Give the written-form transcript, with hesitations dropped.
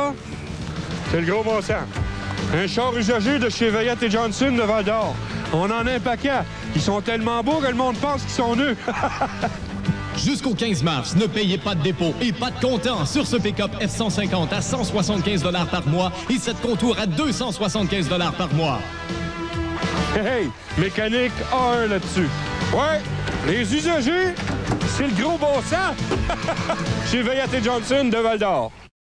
ça, c'est le gros bon sens. Un char usagé de chez Veillette et Johnson de Val-d'Or. On en a un paquet. Ils sont tellement beaux que le monde pense qu'ils sont nus. Jusqu'au 15 mars, ne payez pas de dépôt et pas de comptant sur ce pick-up F-150 à 175 $ par mois et cette Contour à 275 $ par mois. Hey, mécanique A1 là-dessus. Ouais, les usagers, c'est le gros bon sens. Chez Veillette et Johnson de Val-d'Or.